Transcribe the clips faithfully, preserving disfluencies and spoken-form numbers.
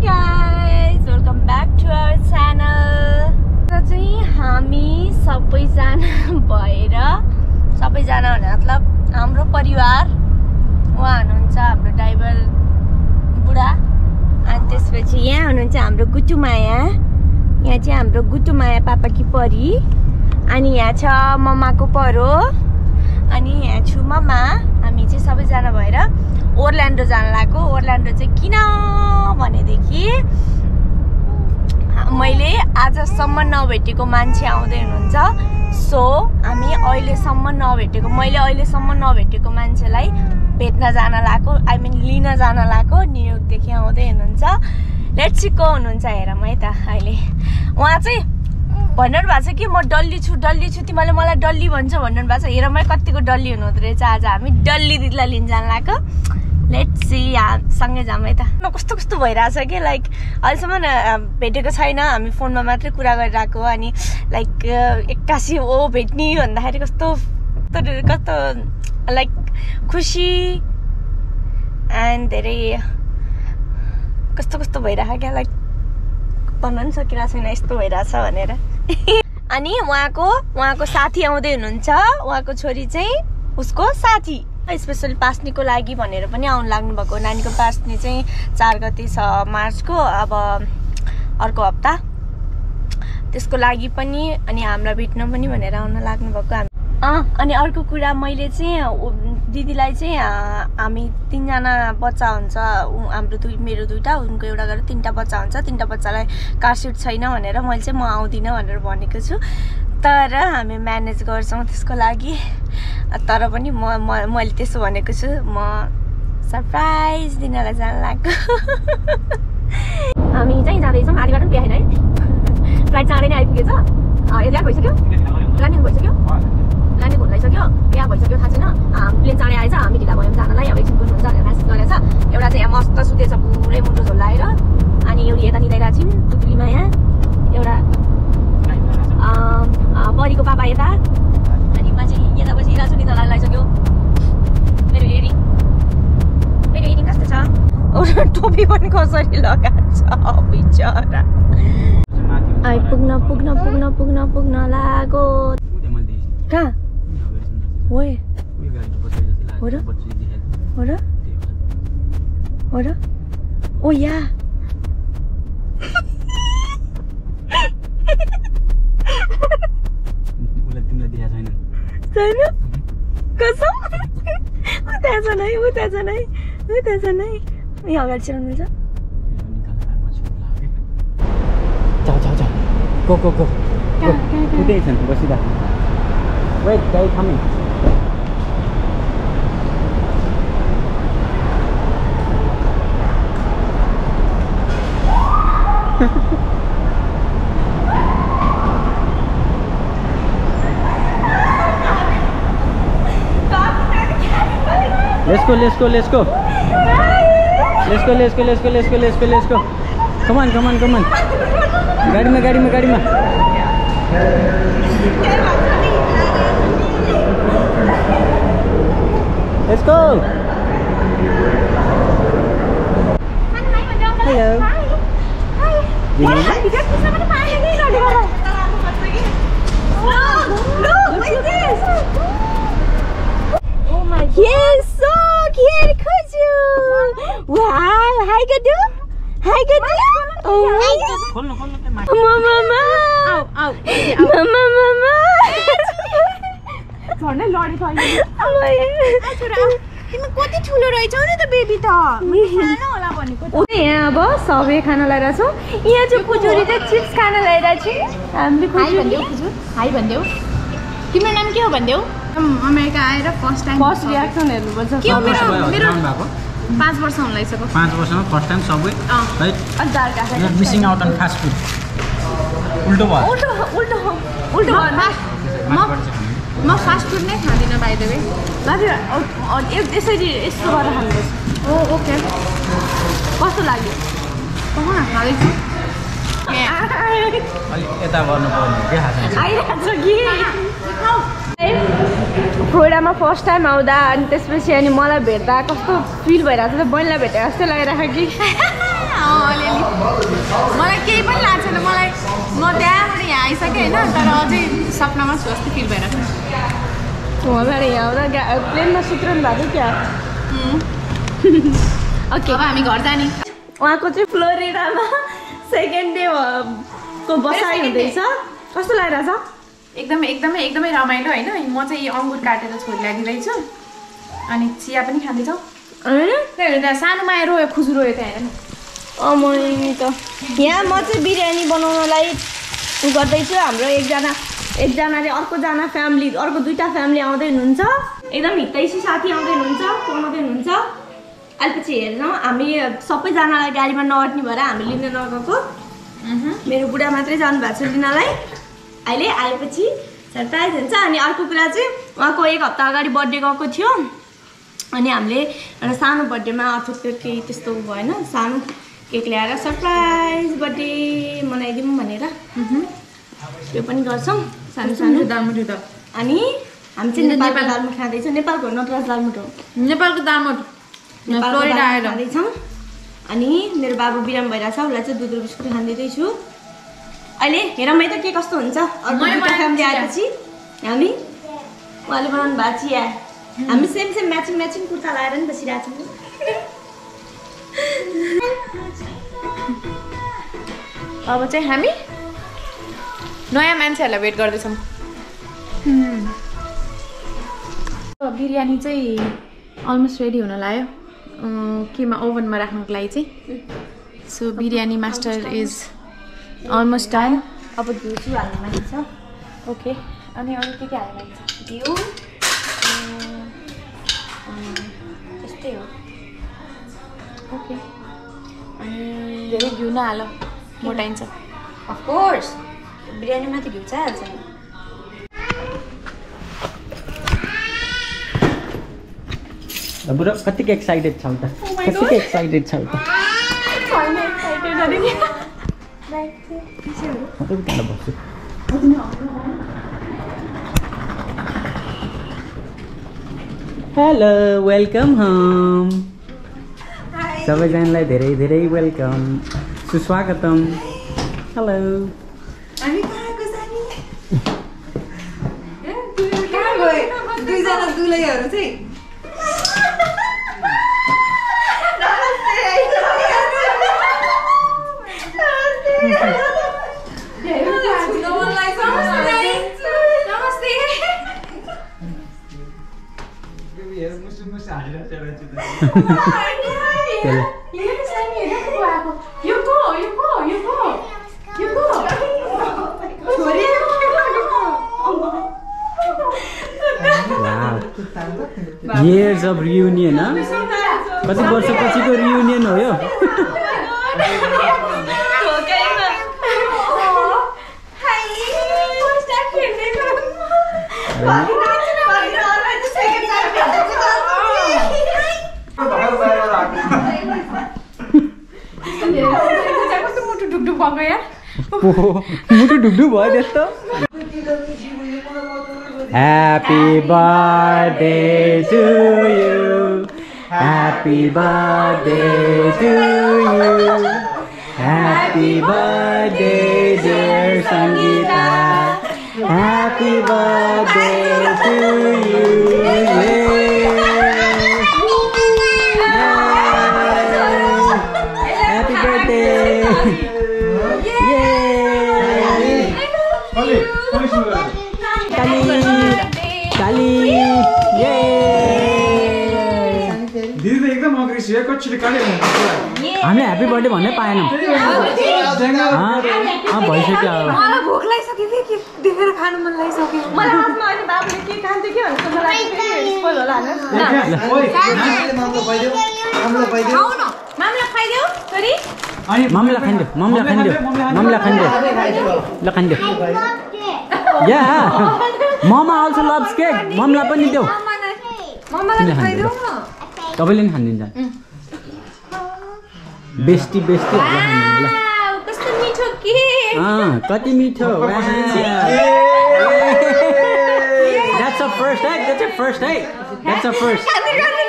guys, welcome back to our channel. चाहिँ हामी सबैजना भएर सबैजना भने मतलब हाम्रो परिवार उहाँ हुनुहुन्छ हाम्रो ड्राइभर बुढा अनि त्यसपछि यहाँ हुनुहुन्छ हाम्रो गुटुमाया यहाँ चाहिँ हाम्रो गुटुमाया पापाकी परी अनि यहाँ छ मम्माको परो अनि यहाँ छु मम्मा हामी चाहिँ सबैजना भएर ओर्ल्यान्डो जान लागेको ओर्ल्यान्डो चाहिँ किन भनेदेखि मैले आजसम्म नभेटेको मान्छे आउँदै हुनुहुन्छ सो हामी अहिलेसम्म नभेटेको मैले अहिलेसम्म नभेटेको मान्छेलाई भेट्न जान लागेको आई मिन लिन जान लागेको न्युयोर्कदेखि आउँदै हुनुहुन्छ लेट्स सी को हुनुहुन्छ हेरौँ है त अहिले उहाँ चाहिँ भन्नु भएको छ कि म डल्ली छु डल्ली छु तिमीले मलाई डल्ली भन्छ भन्नु भएको छ हेरौँ है कतिको डल्ली हुनुहुँदो रहेछ आज हामी डल्ली दिदीलाई लिन जान लागेको लेट्स सी सँगै जाऊँ है त कस्तो कस्तो भइरहेछ कि लाइक अहिलेसम्म भेटेको छैन हामी फोनमा मात्रै कुरा गरिरहेको अनि लाइक एक्कासी ओ भेट्ने भन्दाखेरि कस्तो कस्तो लाइक खुसी एन्ड धेरै कस्तो कस्तो भइरहेको क्या लाइक भन्न पनि सकिरहेको छैन यस्तो भइरहेछ भनेर अनि उहाँको उहाँको साथी आउँदै हुनुहुन्छ उहाँको छोरी चाहिँ उसको साथी स्पेसली पास्नीको लागि भनेर पनि आउनु लाग्नु भएको नानीको पास्नी चाहिँ चार गते छ मार्चको अब अर्को हप्ता त्यसको लागि पनि अनि हामीलाई भेट्न पनि भनेर आउन लाग्नु भएको हामी अँ अनि अर्को कुरा मैले चाहिँ दिदीलाई चाहिँ हामी तिनजना बच्चा हुन्छ हाम्रो दुई मेरो दुईवटा उनको एउटा गरेर तिनवटा बच्चा हुन्छ तिनवटा बच्चालाई कार सिट छैन भनेर मैले चाहिँ म आउँदिनँ भनेर भनेको छु तर हामी म्यानेज गर्छौँ त्यसको लागि तर पनि म मैले त्यसो भनेको छु म सरप्राइज दिनलाई जान लाग्यो हामी चाहिँ जाँदैछौँ आधी बाटो पनि भ्याएन है फ्लाइट चाँडै नै आइपुगेछ एयरल्यान्ड भइसक्यो ल्यान्डिङ भइसक्यो ल्यान्डिङ हुन लागिसक्यो बिहा भइसक्यो थाहा छैन प्लेन चाँडै आएछ हामी ढिला भयौँ जानलाई अब एकछिन कुन हुन्छ भनेर म्यासेज गरेछ एउटा चाहिँ यहाँ मस्त सुतेछ पुरै मुटु झोलाएर अनि एउटी यता निदाइरहेको छिन् टुक्लीमा यहाँ एउटा परीको पापा यता अनि म चाहिँ यता बसिरहेको छु निदा लागिसक्यो मेरो हेरिङ मेरो हेरिङ कस्तो छ टोपी पनि कसरी लगाएको छ बिचरा आइपुग्न पुग्न पुग्न पुग्न पुग्न लाग्यो कहाँ हो हो र हो र हो र ओ या छैन कसम उता छ नै उता छ नै उता छ नै यहाँ अगाडि चलाउनु छ जाऊ जाऊ जाऊ गो गो गो उतै छन् बसिदा wait guy coming Let's go, let's go, let's go. Let's go, let's go, let's go, let's go, let's go, let's go. Come on, come on, come on. गाड़ी में, गाड़ी में, गाड़ी में. Let's go. Hello. Hi. Hi. Look, look at this. Oh my God. Yes, so cute, Kuju. Wow, hi Gadu. Hi Gadu. Oh my God. Mama, mama. Ow, ow. Mama, mama. Sorry, Lord, sorry. तिमी कति ठुलो रहेछौ नि त baby त खाना होला भनेको त यहाँ अब सबै खाना ल्याइरा छौ यहाँ चाहिँ कुजुरी चाहिँ चिप्स खाना ल्याइरा छि हामीले हाई भन्देऊ कुजुर हाई भन्देऊ तिम्रो नाम के हो भन्देऊ अमेरिका आएर फर्स्ट टाइम फर्स्ट रियाक्सन हेर्नुपर्छ के हो मेरो मेरो पाँच वर्ष हुन लागिसक्यो पाँच वर्षमा फर्स्ट टाइम सबै राइट अदार का you are missing out on fast food उल्टो भयो उल्टो उल्टो उल्टो म म फास्ट फुड नै खाँदिनँ बाइ द वे दाजु यसरी यस्तो गरेर खानुपर्छ ओ ओके कस्तो लाग्यो कहाँ खाँदैछु अलि यता गर्नुपर्ने के खान्छ आइरहेको कि फ्लोरिडामा फर्स्ट टाइम आउँदा अनि त्यसपछि अनि मलाई भेट्दा कस्तो फिल भइरहेको छ बहिनीलाई भेटेर जस्तै लागिरहेको कि अलिअलि मलाई केही पनि लाग्छ छैन मलाई म त्यहाँबाट यहाँ आइसकेँ होइन तर अझै सपनामा छु जस्तो फिल भइरहेको छ वहाँबाट यहाँ आउँदा प्लेनमा सुत्नु भएको थियो क्या ओके अब हामी घर जाने उहाँको चाहिँ फ्लोरिडामा सेकेन्ड डे को बसाइ हुँदैछ कस्तो लागिरहेछ एकदमै एकदमै एकदमै रमाइलो होइन म चाहिँ अङ्गुर काटेर छोरीलाई दिँदैछु अनि चिया पनि खाँदैछौँ त्यहाँ सानो माया रोयो खुजु रोयो त्यहाँ हेर नि त यहाँ म चाहिँ बिरयानी बनाउनलाई उ गर्दैछु हाम्रो एकजना एकजनाले अर्कोजना फ्यामिली अर्को दुईवटा फ्यामिली आउँदै हुनुहुन्छ एकदम हितैसी साथी आउँदै हुनुहुन्छ आउँदै हुनुहुन्छ अहिले पछि हेर्नु हामी सबैजनालाई गाडीमा नअट्ने भएर हामी लिन नगएको मेरो बुढा मात्रै जानु भएको छ लिनलाई अहिले आएपछि सरप्राइज हुन्छ अनि अर्को कुरा चाहिँ उहाँको एक हप्ता अगाडि बर्थडे गएको थियो अनि हामीले एउटा सानो बर्थडेमा अथवा केही त्यस्तो भएन सानो केक ल्याएर सरप्राइज बर्थडे मनाइदिउँ भनेर त्यो पनि गर्छौँ सानो सानो दालमुट त अनि हामी चाहिँ नेपालको दालमुट खाँदैछौँ नेपालको नटराज दालमुट हो नेपालको दालमुट फ्लोरिडा आएर खाँदैछौँ अनि मेरो बाबु बिराम भइरहेछ उसलाई चाहिँ दुध बिस्कुट खाँदैछु अहिले हेरौँ है त के कस्तो हुन्छ फ्यामिली आएपछि हामी उहाँले बनाउनु भएको चिया हामी same same matching matching kurta लगाएर नि बसिरहेको छौँ अब चाहिँ हामी नयाँ मान्छेहरूलाई वेट गर्दैछौँ बिरयानी चाहिँ अलमोस्ट रेडी हुन लाग्यो केमा ओभनमा राख्नुको लागि चाहिँ so biryani master is almost done अब घिउ हाल्नु माथि छ ओके अनि अरू के के हाल्नु माथि छ घिउ त्यस्तै हो ओके अनि धेरै घिउ नहाल मोटाइन्छ अफकोर्स बिरयानीमा त घिउ चाहिहाल्छ नि बुढो कतिको एक्साइटेड छौ त कतिको एक्साइटेड छौ त हेलो वेलकम होम सबैजनालाई धेरै धेरै वेलकम सुस्वागतम हेलो हामी कहाँको जाने कहाँ गए दुईजना दुलैहरू चाहिँ Years of reunion, huh? कति वर्षपछिको रियुनियन हो यो मुटु ढुकढुक भएको यार मुटु ढुकढुक भयो त्यस्तो Happy birthday to you Happy birthday to you Happy birthday dear Sangeeta Happy birthday to you Happy birthday हामीले ह्याप्पी बर्थडे भन्नै पाएनौँ भइसक्यो मलाई भोक लागिसक्यो कि देखेर खानु मन लागिसक्यो मलाई आफ्मा अहिले बाबुले के खान्थ्यो कि भनेर मलाई स्पोइल होला हैन मामला खाइदेऊ छोरी मामला खाइदेऊ मामला खाइदेऊ मामला खाइदेऊ ल खाइदेऊ या ममा अल्सो लभ्स केक ममला पनि देऊ मम्मालाई खाइदेऊ न तपाईले नि खान्दिन्छ बेस्टी बेस्टी होला खानु ल कस्तो मिठो के अ कति मिठो That's a first egg that's a first egg that's a first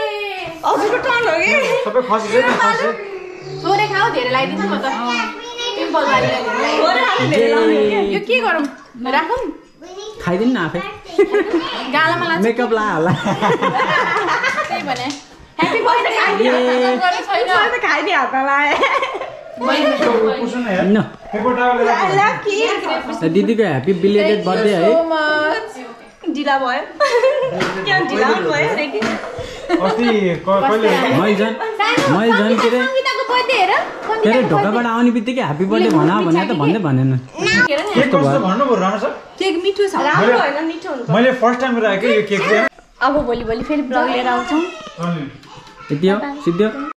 हजुरको टर्न हो के सबै खसी चाहिँ खसी छोरे खाऊ धेरै लगाइदिन्छु म त यो के गरौँ राखौँ खाइदिनु न आफै गालामा लाग्छ मेकअप ला होला त्यही भने ह्यापी बर्थडे खाइदियो छैन खाइदियो हात लाए न दिदीको ह्याप्पी बिलेटेड बर्थडे है ढिला भयो क्या ढिला भयो रे कि अस्ति कहिले मैले झन् मैले झन् के अरे सङ्गीताको बर्थडे हेर के अरे ढोकाबाट आउने बित्तिकै ह्याप्पी बर्थडे भना भने त भन्दै भनेन केक कस्तो भन्नु पर्यो राणा सर केक मिठो छ राम्रो हैन मिठो हुन्छ मैले फर्स्ट टाइम राखेँ यो केक चाहिँ अब भोलि भोलि फेरि ब्लग लिएर आउँछौँ यति हो सिद्धि हो